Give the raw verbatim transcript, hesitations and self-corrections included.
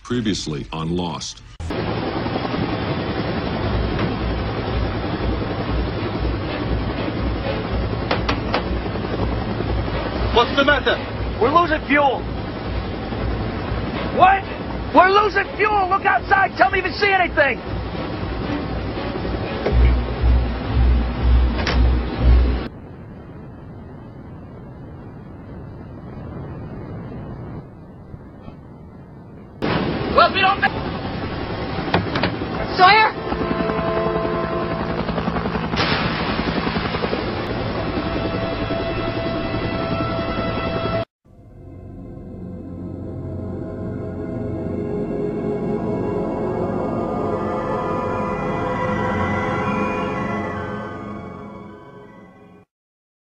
Previously on Lost. What's the matter? We're losing fuel. What? We're losing fuel. Look outside. Tell me if you see anything. Well, we don't... Sawyer?